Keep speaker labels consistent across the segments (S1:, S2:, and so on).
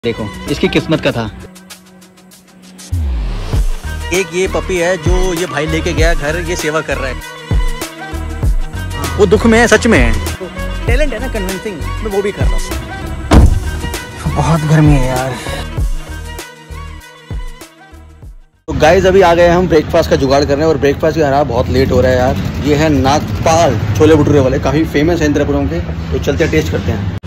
S1: देखो इसकी किस्मत का था। एक ये पपी है जो ये भाई लेके गया घर, ये सेवा कर रहा है। वो दुख में है, सच में है। तो टैलेंट है ना कन्विंसिंग, मैं वो भी कर रहा हूँ। बहुत गर्मी है यार। तो गाइज अभी आ गए हम ब्रेकफास्ट का जुगाड़ करने, और ब्रेकफास्ट भी हमारा बहुत लेट हो रहा है यार। ये है नागपाल छोले भटूरे वाले, काफ़ी फेमस है इंद्रपुरम के। तो चलते हैं टेस्ट करते हैं।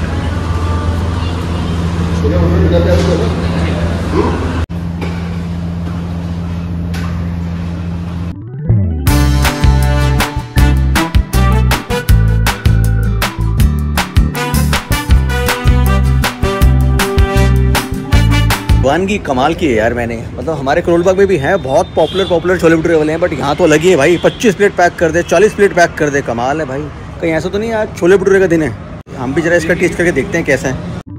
S1: वानगी कमाल की है यार। मैंने मतलब हमारे करोलबाग में भी है बहुत पॉपुलर छोले भटूरे वाले हैं, बट यहाँ तो लगी है भाई 25 प्लेट पैक कर दे, 40 प्लेट पैक कर दे। कमाल है भाई। कहीं ऐसा तो नहीं आज छोले भटूरे का दिन है? हम भी जरा इसका टेस्ट करके देखते हैं कैसा है।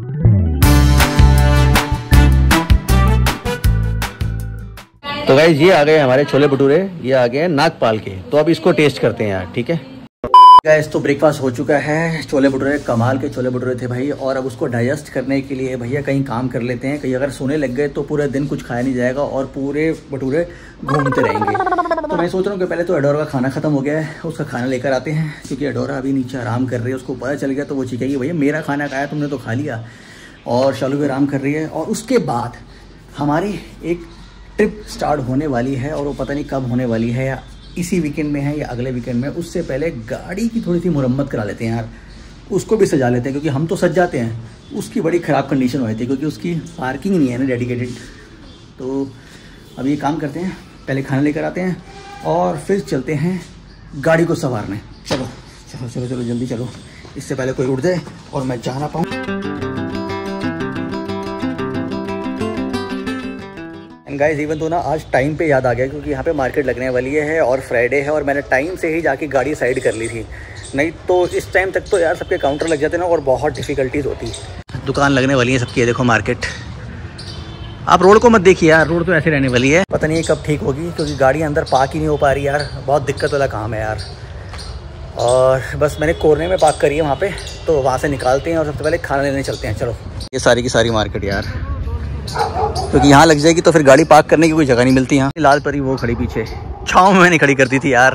S1: तो गाइस ये आ गए हमारे छोले भटूरे, ये आ गए नागपाल के। तो अब इसको टेस्ट करते हैं यार, ठीक है गाइस। तो ब्रेकफास्ट हो चुका है। छोले भटूरे कमाल के छोले भटूरे थे भाई। और अब उसको डाइजेस्ट करने के लिए भैया कहीं काम कर लेते हैं। कहीं अगर सोने लग गए तो पूरे दिन कुछ खाया नहीं जाएगा और पूरे भटूरे घूमते रहेंगे। तो मैं सोच रहा हूँ कि पहले तो एडोरा का खाना खत्म हो गया है, उसका खाना लेकर आते हैं। क्योंकि एडोरा अभी नीचे आराम कर रही है, उसको पता चल गया तो वो चीखेगी भैया मेरा खाना खाया तुमने तो खा लिया। और शालू भी आराम कर रही है। और उसके बाद हमारी एक ट्रिप स्टार्ट होने वाली है, और वो पता नहीं कब होने वाली है, या इसी वीकेंड में है या अगले वीकेंड में। उससे पहले गाड़ी की थोड़ी सी मुरम्मत करा लेते हैं यार, उसको भी सजा लेते हैं। क्योंकि हम तो सज जाते हैं, उसकी बड़ी ख़राब कंडीशन हो जाती है क्योंकि उसकी पार्किंग नहीं है ना डेडिकेटेड। तो अब ये काम करते हैं, पहले खाना लेकर आते हैं और फिर चलते हैं गाड़ी को संवारने। चलो चलो चलो चलो जल्दी चलो, इससे पहले कोई उठ जाए और मैं जा ना पाऊँ। गाइस इवन तो ना आज टाइम पे याद आ गया, क्योंकि यहाँ पे मार्केट लगने वाली है और फ्राइडे है, और मैंने टाइम से ही जाके गाड़ी साइड कर ली थी। नहीं तो इस टाइम तक तो यार सबके काउंटर लग जाते ना, और बहुत डिफ़िकल्टीज होती। दुकान लगने वाली है सबकी, देखो मार्केट। आप रोड को मत देखिए यार, रोड तो ऐसे रहने वाली है। पता नहीं कब ठीक होगी, क्योंकि गाड़ी अंदर पार्क ही नहीं हो पा रही यार। बहुत दिक्कत वाला काम है यार। और बस मैंने कोने में पार्क करी है वहाँ पे, तो वहाँ से निकालते हैं और सबसे पहले खाना लेने चलते हैं। चलो ये सारी की सारी मार्केट यार, क्योंकि यहाँ लग जाएगी तो फिर गाड़ी पार्क करने की कोई जगह नहीं मिलती। यहाँ लाल परी वो खड़ी पीछे छाँव में मैंने खड़ी कर दी थी यार।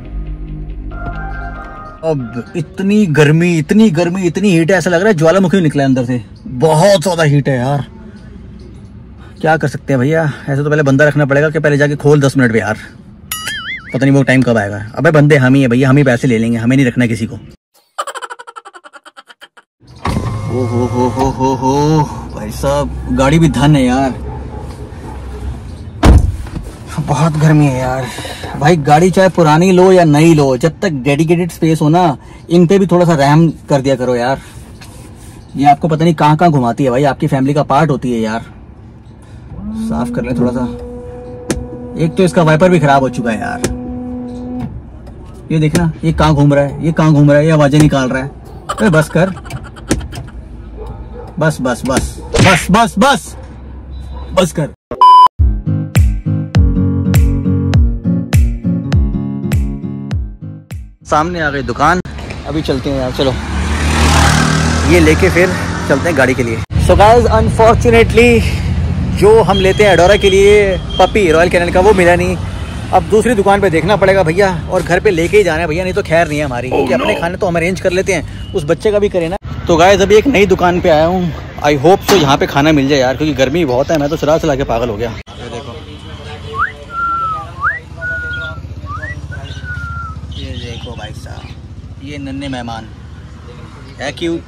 S1: अब इतनी गर्मी इतनी हीट है, ऐसा लग रहा है ज्वालामुखी निकला है अंदर से। बहुत ज्यादा हीट है यार। क्या कर सकते हैं भैया, ऐसे तो पहले बंदा रखना पड़ेगा कि पहले जाके खोल 10 मिनट में यार। पता नहीं वो टाइम कब आएगा। अबे बंदे हम ही है भैया, हम ही पैसे ले लेंगे, हमें नहीं रखना किसी को। ओ हो भाई साहब, गाड़ी भी धन है यार। बहुत गर्मी है यार भाई। गाड़ी चाहे पुरानी लो या नई लो, जब तक डेडिकेटेड स्पेस हो ना, इन पे भी थोड़ा सा रहम कर दिया करो यार। ये आपको पता नहीं कहाँ कहाँ घुमाती है भाई, आपकी फैमिली का पार्ट होती है यार। साफ कर ले थोड़ा सा। एक तो इसका वाइपर भी खराब हो चुका है यार। ये देखना, ये कहाँ घूम रहा है, ये कहाँ घूम रहा है, ये आवाजें निकाल रहा है। अरे बस कर, बस बस बस बस बस बस बस कर। सामने आ गई दुकान, अभी चलते हैं यार। चलो ये लेके फिर चलते हैं गाड़ी के लिए। सो गाइस अनफॉर्चुनेटली जो हम लेते हैं एडोरा के लिए पपी रॉयल कैनन का, वो मिला नहीं। अब दूसरी दुकान पे देखना पड़ेगा भैया, और घर पे लेके ही जाना है भैया, नहीं तो खैर नहीं है हमारी। क्योंकि अपने खाने तो हम अरेंज कर लेते हैं, उस बच्चे का भी करें ना। तो गाइस अभी एक नई दुकान पे आया हूँ, आई होप सो यहाँ पे खाना मिल जाए यार, क्योंकि गर्मी बहुत है। मैं तो चला के पागल हो गया। ये देखो भाई साहब, ये नन्हे मेहमान है क्यों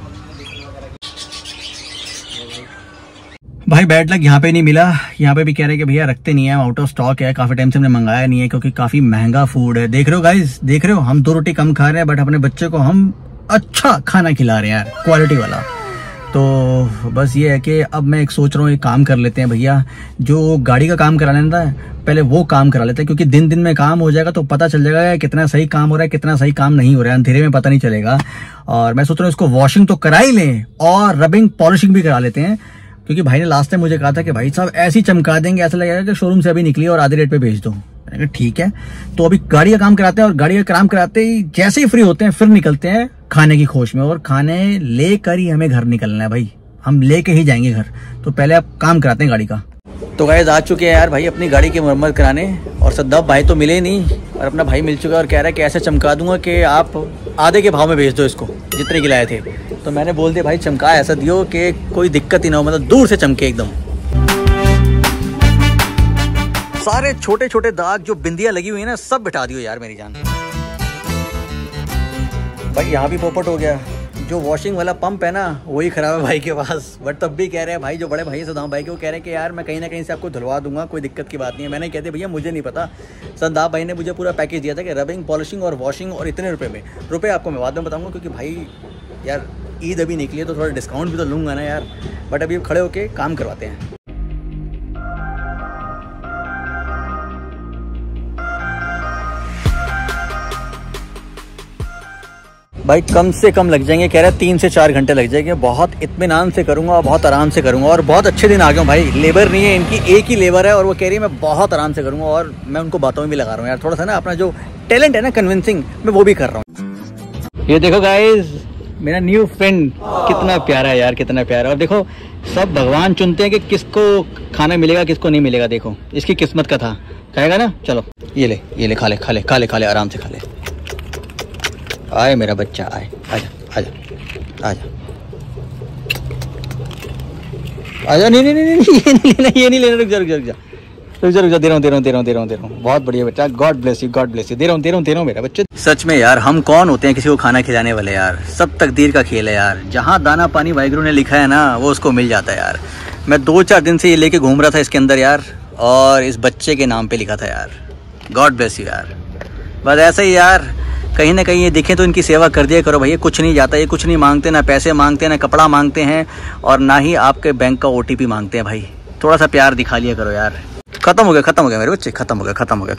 S1: भाई। बैड लक यहाँ पे नहीं मिला। यहाँ पे भी कह रहे हैं कि भैया रखते नहीं है, आउट ऑफ स्टॉक है। काफी टाइम से हमने मंगाया नहीं है, क्योंकि काफी महंगा फूड है। देख रहे हो गाइस, देख रहे हो, हम 2 रोटी कम खा रहे हैं, बट अपने बच्चे को हम अच्छा खाना खिला रहे हैं यार, क्वालिटी वाला। तो बस ये है कि अब मैं एक सोच रहा हूँ, एक काम कर लेते हैं भैया, जो गाड़ी का काम करा लेना था पहले वो काम करा लेते हैं। क्योंकि दिन दिन में काम हो जाएगा तो पता चल जाएगा कितना सही काम हो रहा है, कितना सही काम नहीं हो रहा है, अंधेरे में पता नहीं चलेगा। और मैं सोच रहा हूँ इसको वॉशिंग तो करा ही लें और रबिंग पॉलिशिंग भी करा लेते हैं। क्योंकि भाई ने लास्ट टाइम मुझे कहा था कि भाई साहब ऐसी चमका देंगे, ऐसा लगेगा कि शोरूम से अभी निकली और आधे रेट पे भेज दो। ठीक है, तो अभी गाड़ी का काम कराते हैं, और गाड़ी का काम कराते ही जैसे ही फ्री होते हैं फिर निकलते हैं खाने की खोज में, और खाने लेकर ही हमें घर निकलना है भाई। हम लेके ही जाएंगे घर। तो पहले आप काम कराते हैं गाड़ी का। तो गाइस आ चुके हैं यार भाई अपनी गाड़ी की मरम्मत कराने, और सद्दाब भाई तो मिले नहीं, और अपना भाई मिल चुका है और कह रहा है कि ऐसे चमका दूंगा कि आप आधे के भाव में भेज दो इसको जितने की लाए थे। तो मैंने बोल दिया भाई चमका ऐसा दियो कि कोई दिक्कत ही ना हो, मतलब दूर से चमके एकदम। सारे छोटे छोटे दाग जो बिंदियां लगी हुई है ना सब बिठा दियो यार मेरी जान। भाई यहाँ भी पोपट हो गया। जो वॉशिंग वाला पंप है ना वही खराब है भाई के पास, बट तब भी कह रहे हैं भाई जो बड़े भाई सदाम भाई के, वो कह रहे हैं कि यार मैं कहीं ना कहीं से आपको धुलवा दूंगा, कोई दिक्कत की बात नहीं है। मैंने कहते भैया मुझे नहीं पता, सदाम भाई ने मुझे पूरा पैकेज दिया था कि रबिंग पॉलिशिंग और वॉशिंग और इतने रुपए में। रुपए आपको मैं बाद में बताऊंगा क्योंकि भाई यार ईद अभी निकली है तो थोड़ा डिस्काउंट भी तो लूँगा ना यार। बट अभी खड़े होके काम करवाते हैं। भाई कम से कम लग जाएंगे, कह रहे हैं 3 से 4 घंटे लग जाएंगे। बहुत इत्मीनान से करूंगा और बहुत आराम से करूंगा, और बहुत अच्छे दिन आ गए भाई। लेबर नहीं है इनकी, एक ही लेबर है और वो कह रही है मैं बहुत आराम से करूंगा, और मैं उनको बातों में भी लगा रहा हूँ यार। थोड़ा सा ना अपना जो टैलेंट है ना कन्विंसिंग, मैं वो भी कर रहा हूँ। ये देखो गाइज मेरा न्यू फ्रेंड कितना प्यारा है यार, कितना प्यारा। और देखो सब भगवान चुनते हैं कि किसको खाना मिलेगा किसको नहीं मिलेगा। देखो इसकी किस्मत का था, खाएगा ना। चलो ये ले खा ले खा ले खा ले खा ले, आराम से खा ले। आए मेरा बच्चा आए, आजा आजा आजा आजा। नहीं नहीं नहीं ये नहीं लेना, ये नहीं लेना। रुक जा रुक जा रुक जा रुक जा रुक जा। दे रहा हूँ। बहुत बढ़िया बेटा, गॉड ब्लेस यू दे रहा हूँ मेरा बच्चे। सच में यार हम कौन होते हैं किसी को खाना खिलाने वाले यार, सब तकदीर का खेल है यार। जहाँ दाना पानी वाहिगुरु ने लिखा है ना वो उसको मिल जाता है यार। मैं 2-4 दिन से ये लेके घूम रहा था इसके अंदर यार, और इस बच्चे के नाम पे लिखा था यार, गॉड ब्लेस यू यार। बस ऐसा ही यार, कहीं ना कहीं ये दिखें तो इनकी सेवा कर दिया करो भाई। ये कुछ नहीं जाता, ये कुछ नहीं मांगते, ना पैसे मांगते, ना कपड़ा मांगते हैं, और ना ही आपके बैंक का OTP मांगते हैं भाई। थोड़ा सा प्यार दिखा लिया करो यार। खत्म हो गया मेरे बच्चे, खत्म हो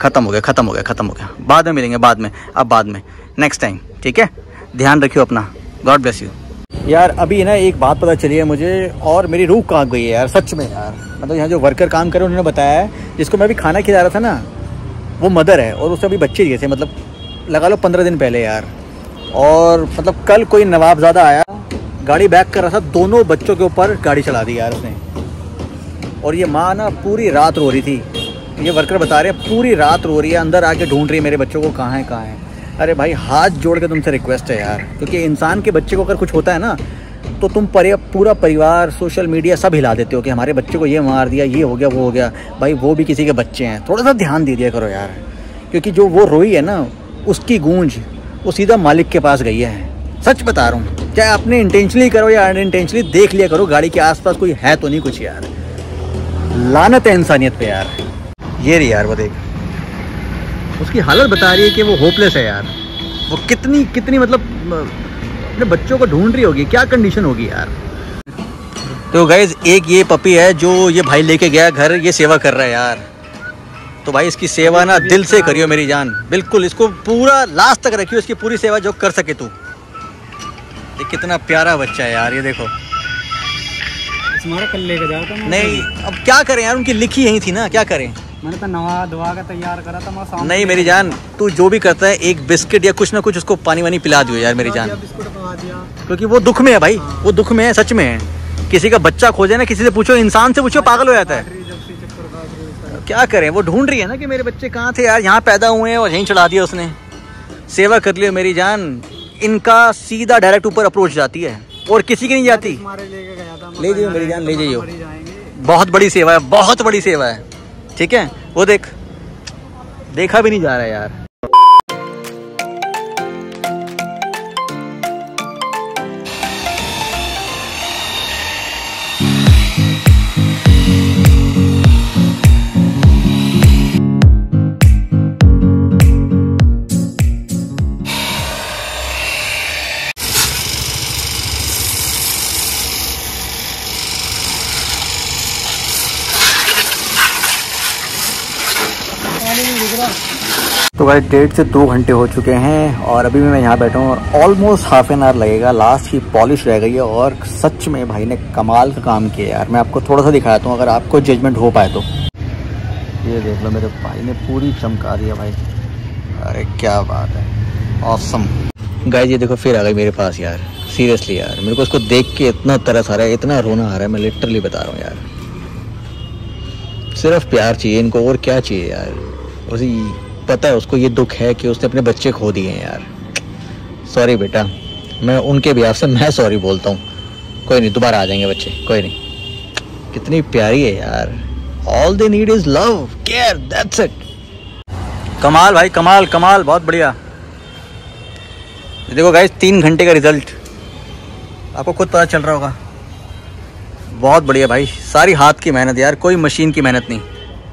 S1: गया। बाद में मिलेंगे, बाद में, अब बाद में, नेक्स्ट टाइम, ठीक है। ध्यान रखियो अपना, गॉड ब्लेस यू। यार अभी ना एक बात पता चली है मुझे, और मेरी रूह कांप गई है यार सच में यार। मतलब यहाँ जो वर्कर काम करे उन्होंने बताया है, जिसको मैं अभी खाना खिला रहा था ना वो मदर है, और उससे अभी बच्चे दिए थे, मतलब लगा लो 15 दिन पहले यार। और मतलब कल कोई नवाबजादा आया, गाड़ी बैक कर रहा था, दोनों बच्चों के ऊपर गाड़ी चला दी यार उसने। और ये माँ ना पूरी रात रो रही थी, ये वर्कर बता रहे हैं पूरी रात रो रही है, अंदर आके ढूंढ रही है मेरे बच्चों को, कहाँ है। अरे भाई हाथ जोड़ के तुमसे रिक्वेस्ट है यार, क्योंकि इंसान के बच्चे को अगर कुछ होता है ना तो तुम पूरा परिवार, सोशल मीडिया सब हिला देते हो कि हमारे बच्चे को ये मार दिया, ये हो गया, वो हो गया। भाई वो भी किसी के बच्चे हैं, थोड़ा सा ध्यान दे दिया करो यार। क्योंकि जो वो रोई है ना उसकी गूंज वो सीधा मालिक के पास गई है। सच बता रहा हूँ, चाहे आपने इंटेंशनली करो या अनइंटेंशनली, देख लिया करो गाड़ी के आसपास कोई है तो नहीं कुछ यार। लानत है इंसानियत पे यार। ये रही यार वो देख, उसकी हालत बता रही है कि वो होपलेस है यार। वो कितनी मतलब अपने बच्चों को ढूंढ रही होगी, क्या कंडीशन होगी यार। तो गाइज एक ये पपी है जो ये भाई लेके गया घर, ये सेवा कर रहा है यार। तो भाई इसकी सेवा ना दिल से करियो मेरी जान, बिल्कुल इसको पूरा लास्ट तक रखियो, इसकी पूरी सेवा जो कर सके तू। ये कितना प्यारा बच्चा है यार, ये देखो।
S2: तुम्हारा कल लेके जाओ तो
S1: नहीं अब क्या करें यार, उनकी लिखी यही थी ना, क्या करें।
S2: मैंने तो नवा धुआ का तैयार करा था मैं सामने।
S1: नहीं मेरी जान, तू जो भी करता है एक बिस्किट या कुछ ना कुछ उसको पानी वानी पिला दियो यार मेरी जान, क्योंकि वो दुख में है भाई, वो दुख में है, सच में है। किसी का बच्चा खोजे ना, किसी से पूछो, इंसान से पूछो, पागल हो जाता है। क्या करें, वो ढूंढ रही है ना कि मेरे बच्चे कहाँ थे यार, यहाँ पैदा हुए हैं और यहीं चढ़ा दिया उसने। सेवा कर लियो मेरी जान, इनका सीधा डायरेक्ट ऊपर अप्रोच जाती है और किसी की नहीं जाती। ले जाइए मेरी जान, ले जाइए, बहुत बड़ी सेवा है, बहुत बड़ी सेवा है, ठीक है। वो देखा भी नहीं जा रहा है यार। तो भाई 1.5 से 2 घंटे हो चुके हैं और अभी भी मैं यहाँ बैठा हूँ और ऑलमोस्ट हाफ एन आवर लगेगा, लास्ट की पॉलिश रह गई है। और सच में भाई ने कमाल का काम किया यार। मैं आपको थोड़ा सा दिखाता हूँ अगर आपको जजमेंट हो पाए तो। ये देख लो, मेरे भाई ने पूरी चमका दिया भाई। अरे क्या बात है, ऑसम। गाइस ये देखो फिर आ गई मेरे पास यार, सीरियसली यार, मेरे को इसको देख के इतना तरस आ रहा है, इतना रोना आ रहा है, मैं लिटरली बता रहा हूँ यार। सिर्फ प्यार चाहिए इनको, और क्या चाहिए यार। उसी पता है उसको ये दुख है कि उसने अपने बच्चे खो दिए हैं यार। सॉरी बेटा, मैं उनके बिहाफ से मैं सॉरी बोलता हूँ। कोई नहीं, दोबारा आ जाएंगे बच्चे, कोई नहीं। कितनी प्यारी है यार। All they need is love, care, that's it. कमाल भाई, कमाल कमाल, बहुत बढ़िया। देखो गाइस, 3 घंटे का रिजल्ट आपको खुद पता चल रहा होगा। बहुत बढ़िया भाई, सारी हाथ की मेहनत यार, कोई मशीन की मेहनत नहीं।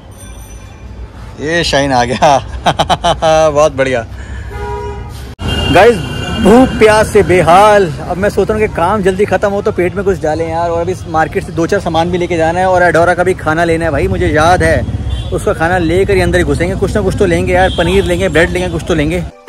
S1: ये शाइन आ गया बहुत बढ़िया गाइस। भूख प्यास से बेहाल। अब मैं सोच रहा हूँ कि काम जल्दी खत्म हो तो पेट में कुछ डालें यार। और अभी मार्केट से 2-4 सामान भी लेके जाना है, और एडोरा का भी खाना लेना है भाई। मुझे याद है उसका खाना लेकर ही अंदर ही घुसेंगे, कुछ ना कुछ तो लेंगे यार। पनीर लेंगे, ब्रेड लेंगे, कुछ तो लेंगे।